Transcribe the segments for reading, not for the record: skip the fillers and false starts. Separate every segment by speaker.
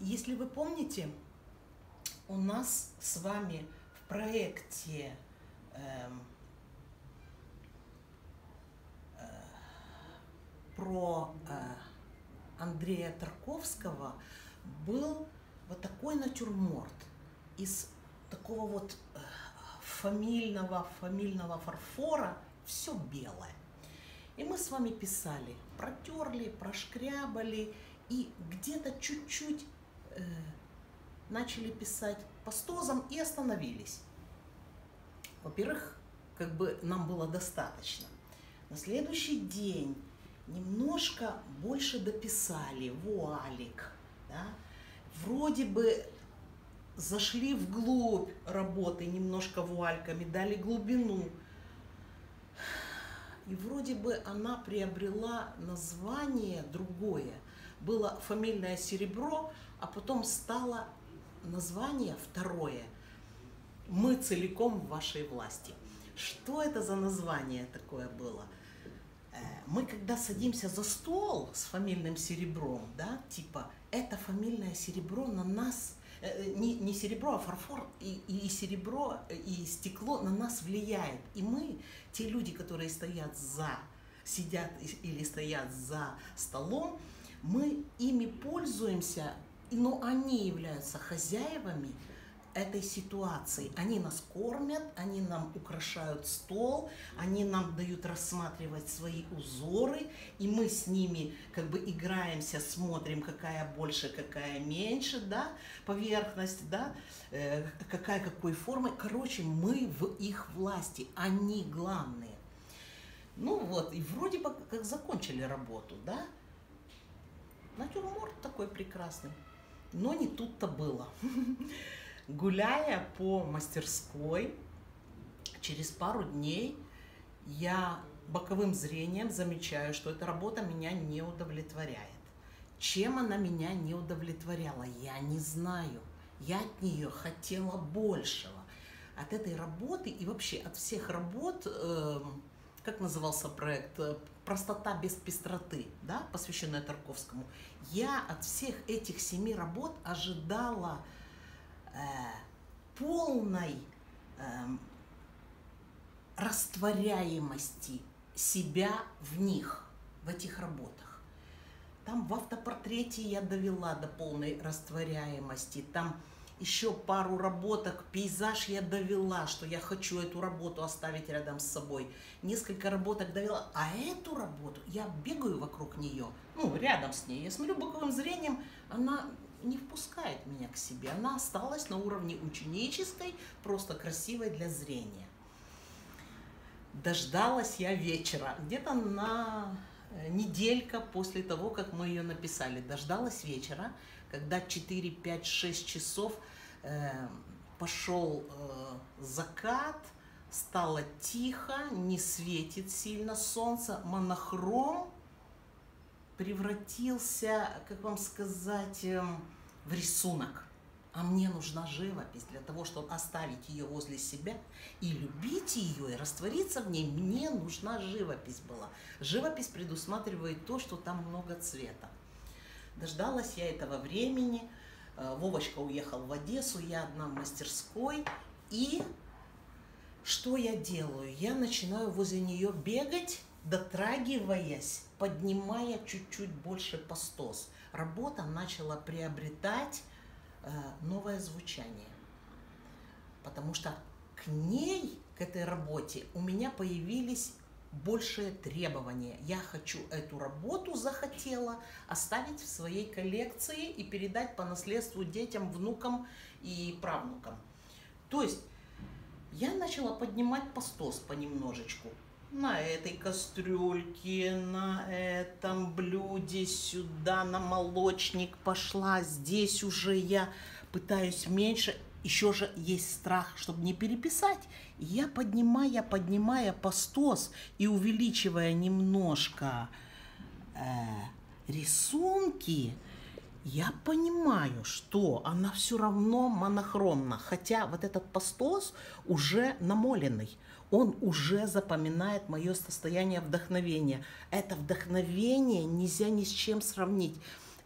Speaker 1: Если вы помните, у нас с вами в проекте про Андрея Тарковского был вот такой натюрморт из такого вот фамильного фарфора, все белое. И мы с вами писали, протерли, прошкрябали и где-то чуть-чуть начали писать пастозом и остановились. Во-первых, как бы нам было достаточно. На следующий день немножко больше дописали, вуалик, да? Вроде бы зашли вглубь работы немножко вуальками, дали глубину. И вроде бы она приобрела название другое. Было фамильное серебро, а потом стало название второе. Мы целиком в вашей власти. Что это за название такое было? Мы когда садимся за стол с фамильным серебром, да, типа это фамильное серебро на нас, не серебро, а фарфор и серебро, и стекло на нас влияет. И мы, те люди, которые сидят или стоят за столом, мы ими пользуемся, но они являются хозяевами этой ситуации. Они нас кормят, они нам украшают стол, они нам дают рассматривать свои узоры, и мы с ними как бы играемся, смотрим, какая больше, какая меньше, да, поверхность, да, какой формы. Короче, мы в их власти, они главные. Ну вот, и вроде бы как закончили работу, да. Натюрморт такой прекрасный. Но не тут-то было. Гуляя по мастерской, через пару дней я боковым зрением замечаю, что эта работа меня не удовлетворяет. Чем она меня не удовлетворяла, я не знаю. Я от нее хотела большего. От этой работы и вообще от всех работ, как назывался проект, «Простота без пестроты», да, посвященная Тарковскому, я от всех этих 7 работ ожидала полной растворяемости себя в них, в этих работах. Там в автопортрете я довела до полной растворяемости, там еще пару работок, пейзаж я довела, что я хочу эту работу оставить рядом с собой. Несколько работок довела, а эту работу я бегаю вокруг нее, ну, рядом с ней. Я смотрю боковым зрением, она не впускает меня к себе. Она осталась на уровне ученической, просто красивой для зрения. Дождалась я вечера, где-то на неделька после того, как мы ее написали. Дождалась вечера, когда 4, 5, 6 часов пошел закат, стало тихо, не светит сильно солнце, монохром превратился, как вам сказать, в рисунок. А мне нужна живопись для того, чтобы оставить ее возле себя и любить ее, и раствориться в ней. Мне нужна живопись была. Живопись предусматривает то, что там много цвета. Дождалась я этого времени. Вовочка уехал в Одессу, я одна в мастерской. И что я делаю? Я начинаю возле нее бегать, дотрагиваясь, поднимая чуть-чуть больше пастос. Работа начала приобретать новое звучание. Потому что к ней, к этой работе, у меня появились большие требования. Я хочу эту работу, захотела оставить в своей коллекции и передать по наследству детям, внукам и правнукам. То есть я начала поднимать пастос понемножечку. На этой кастрюльке, на этом блюде, сюда на молочник пошла. Здесь уже я пытаюсь меньше. Еще же есть страх, чтобы не переписать. И я, поднимая пастос и увеличивая немножко рисунки, я понимаю, что она все равно монохромна. Хотя вот этот пастос уже намоленный. Он уже запоминает мое состояние вдохновения. Это вдохновение нельзя ни с чем сравнить.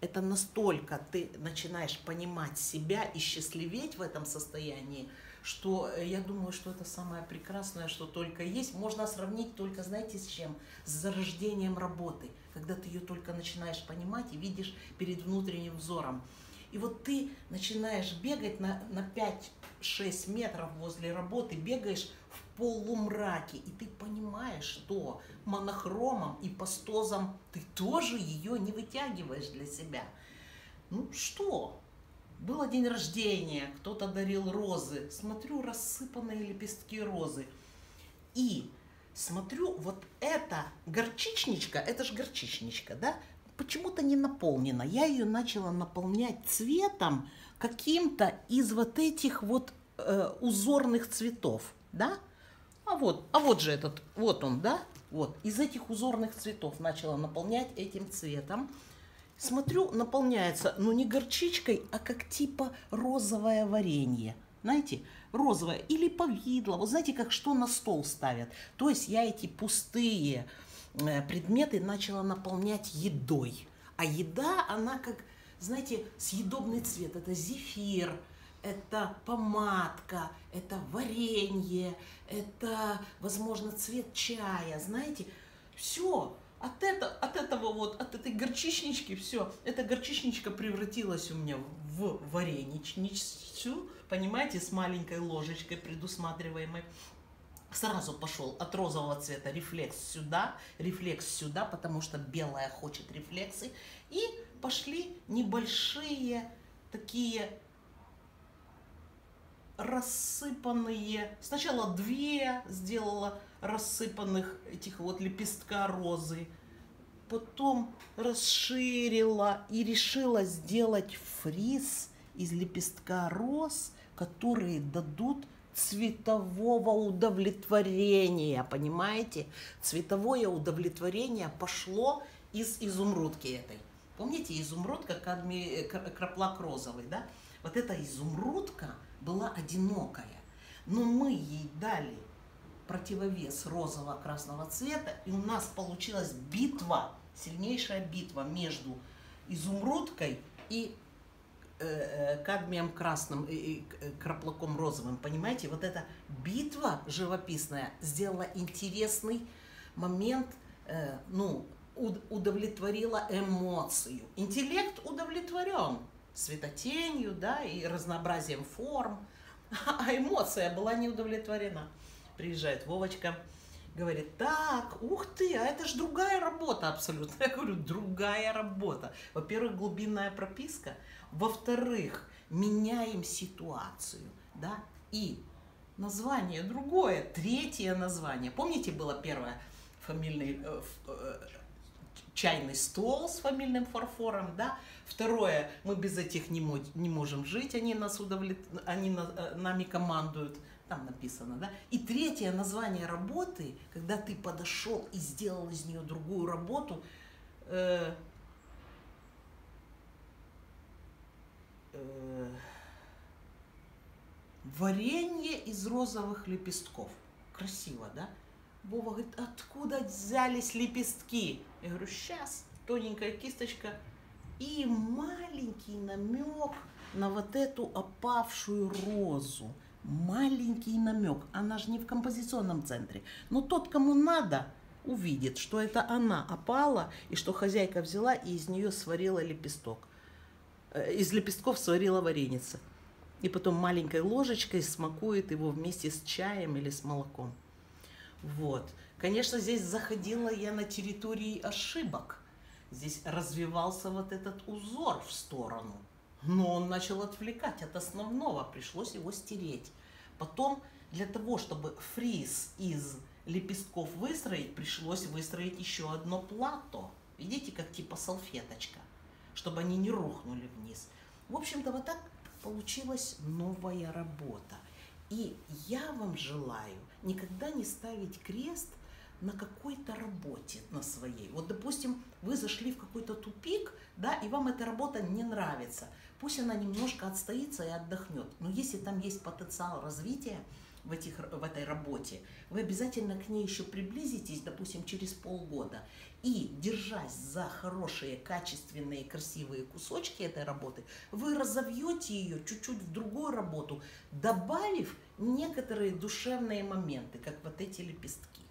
Speaker 1: это настолько ты начинаешь понимать себя и счастливеть в этом состоянии, что я думаю, что это самое прекрасное, что только есть. Можно сравнить только, знаете, с чем? С зарождением работы, когда ты ее только начинаешь понимать и видишь перед внутренним взором. И вот ты начинаешь бегать на 5-6 метров возле работы, бегаешь в полумраке, и ты понимаешь, что монохромом и пастозом ты тоже ее не вытягиваешь для себя. Ну что? Было день рождения, кто-то дарил розы. Смотрю, рассыпанные лепестки розы. И смотрю, вот эта горчичничка, это же горчичничка, да? Почему-то не наполнена. Я ее начала наполнять цветом каким-то из вот этих вот узорных цветов, да? А вот же этот, вот он, да? Вот, из этих узорных цветов начала наполнять этим цветом. Смотрю, наполняется, ну не горчичкой, а как типа розовое варенье. Знаете, розовое или повидло. Вот знаете, как что на стол ставят. То есть я эти пустые предметы начала наполнять едой. А еда, она как, знаете, съедобный цвет. Это зефир, это помадка, это варенье, это, возможно, цвет чая. Знаете, все. От этого вот, от этой горчичнички, все, эта горчичничка превратилась у меня в вареничницу, понимаете, с маленькой ложечкой предусматриваемой. Сразу пошел от розового цвета рефлекс сюда, потому что белая хочет рефлексы. И пошли небольшие такие рассыпанные, сначала 2 сделала рассыпанных этих вот лепестка розы, потом расширила и решила сделать фриз из лепестка роз, которые дадут цветового удовлетворения, понимаете? Цветовое удовлетворение пошло из изумрудки этой. Помните, изумрудка, краплак розовый, да? Вот эта изумрудка была одинокая, но мы ей дали противовес розово-красного цвета, и у нас получилась битва, сильнейшая битва между изумрудкой и кадмием красным и краплаком розовым, понимаете? Вот эта битва живописная сделала интересный момент, удовлетворила эмоцию. Интеллект удовлетворен светотенью, да, и разнообразием форм, а эмоция была не удовлетворена. Приезжает Вовочка, говорит: так, ух ты, а это же другая работа абсолютно. Я говорю: другая работа. Во-первых, глубинная прописка. Во-вторых, меняем ситуацию, да, и название другое, 3-е название. Помните, было первое фамильный чайный стол с фамильным фарфором, да? 2-е, мы без этих не можем жить, они нами командуют. Там написано, да? И 3-е название работы, когда ты подошел и сделал из нее другую работу, варенье из розовых лепестков. Красиво, да? Вова говорит: откуда взялись лепестки? Я говорю: сейчас, тоненькая кисточка и маленький намек на вот эту опавшую розу. Маленький намек. Она же не в композиционном центре. Но тот, кому надо, увидит, что это она опала, и что хозяйка взяла и из нее сварила лепесток. Из лепестков сварила вареница. И потом маленькой ложечкой смакует его вместе с чаем или с молоком. Вот. Конечно, здесь заходила я на территории ошибок. Здесь развивался вот этот узор в сторону. Но он начал отвлекать от основного, пришлось его стереть. Потом, для того, чтобы фриз из лепестков выстроить, пришлось выстроить еще одно плато. Видите, как типа салфеточка, чтобы они не рухнули вниз. В общем-то, вот так получилась новая работа. И я вам желаю никогда не ставить крест на какой-то работе, на своей. Вот, допустим, вы зашли в какой-то тупик, да, и вам эта работа не нравится. Пусть она немножко отстоится и отдохнет. Но если там есть потенциал развития, в этой работе, вы обязательно к ней еще приблизитесь, допустим, через полгода. И, держась за хорошие, качественные, красивые кусочки этой работы, вы разовьете ее чуть-чуть в другую работу, добавив некоторые душевные моменты, как вот эти лепестки.